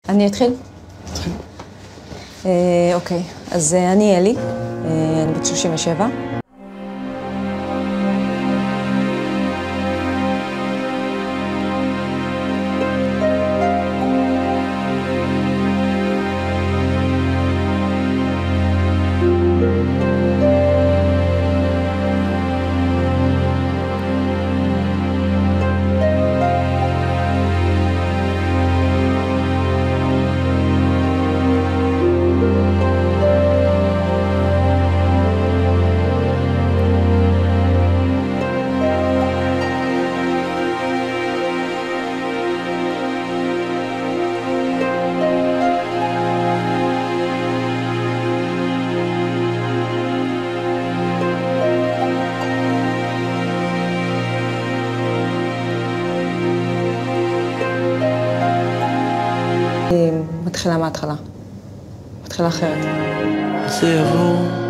אני אתחיל? תתחיל. אוקיי, אז אני אלי, אני בת 37. מתחילה מההתחלה. מתחילה אחרת. זה יבוא